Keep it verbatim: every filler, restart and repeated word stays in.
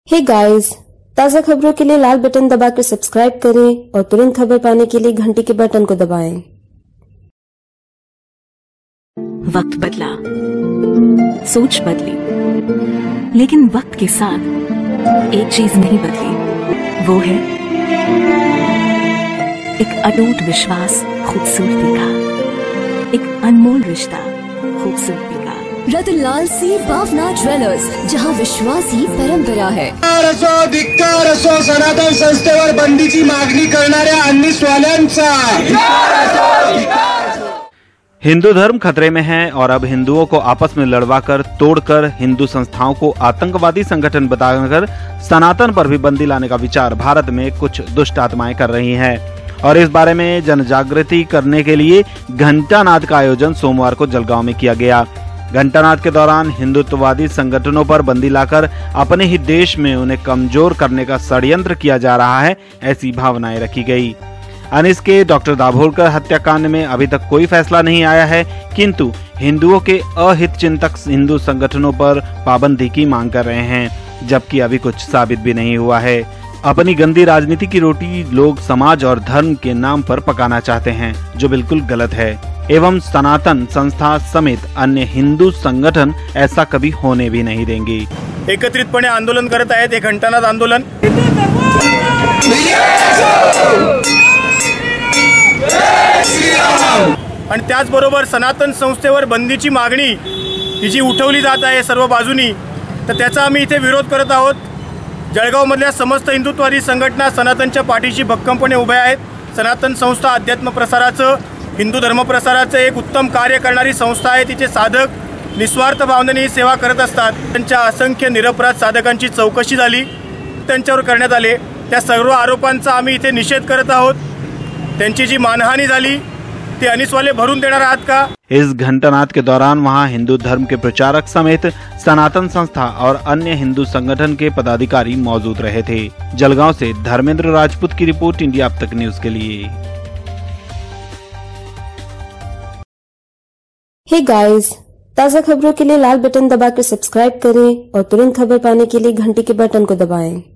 Hey guys, ताज़ा खबरों के लिए लाल बटन दबाकर सब्सक्राइब करें और तुरंत खबर पाने के लिए घंटी के बटन को दबाएं। वक्त बदला, सोच बदली, लेकिन वक्त के साथ एक चीज नहीं बदली, वो है एक अटूट विश्वास खूबसूरती का, एक अनमोल रिश्ता खूबसूरती का। रतनलाल सी बावना ज्वेलर्स, जहां विश्वास ही परंपरा है। असो धिक्कार असो सनातन संस्थेवर बंदीची मागणी करणाऱ्या अन्नीसवाल्यांचा। हिंदू धर्म खतरे में है और अब हिंदुओं को आपस में लड़वाकर, तोड़कर हिंदू संस्थाओं को आतंकवादी संगठन बताकर सनातन पर भी बंदी लाने का विचार भारत में कुछ दुष्ट आत्माएं कर रही हैं। और इस बारे में जन जागृति करने के लिए घंटानाद का आयोजन सोमवार को जलगांव में किया गया। घंटानाद के दौरान हिंदुत्ववादी संगठनों पर बंदी लाकर अपने ही देश में उन्हें कमजोर करने का षड्यंत्र किया जा रहा है, ऐसी भावनाएं रखी गई। अनिस के डॉक्टर दाभोलकर हत्याकांड में अभी तक कोई फैसला नहीं आया है, किंतु हिंदुओं के अहित चिंतक हिंदू संगठनों पर पाबंदी की मांग कर रहे हैं, जबकि अभी कुछ साबित भी नहीं हुआ है। अपनी गंदी राजनीति की रोटी लोग समाज और धर्म के नाम पर पकाना चाहते हैं, जो बिल्कुल गलत है, एवं सनातन संस्था समेत अन्य हिंदू संगठन ऐसा कभी होने भी नहीं देंगे। एकत्रितपणे आंदोलन करत आहेत, हे घंटानाद आंदोलन। आणि त्याचबरोबर सनातन संस्थेवर बंदीची मागणी ही जी उठवली जात आहे सर्व बाजूनी, तर त्याचा आम्ही इथे विरोध करत आहोत। जळगाव मधल्या समस्त हिंदुत्ववादी संघटना सनातनच्या पाठीशी भक्कमपणे उभ्या आहेत। सनातन संस्था अध्यात्म प्रसाराचं, हिंदू धर्म प्रसाराचं एक उत्तम कार्य करणारी संस्था आहे। तिचे साधक निस्वार्थ भावनेने सेवा करत असतात। त्यांच्या असंख्य निरपराध साधकांची चौकशी झाली, त्यांच्यावर करण्यात आले त्या सर्व आरोपांचा आम्ही इथे निषेध करत आहोत। त्यांची जी मानहानी झाली ते अनिसवाले भरून देणार आहात का? इस घंटानाद के दौरान वहां हिंदू धर्म के प्रचारक समेत सनातन संस्था और अन्य हिंदू संगठन के पदाधिकारी मौजूद रहे थे। जलगांव से धर्मेंद्र राजपूत की रिपोर्ट, इंडिया अब तक न्यूज के लिए। हे गाइस, ताज़ा खबरों के लिए लाल बटन दबाकर सब्सक्राइब करें और तुरंत खबर पाने के लिए घंटी के बटन को दबाएं।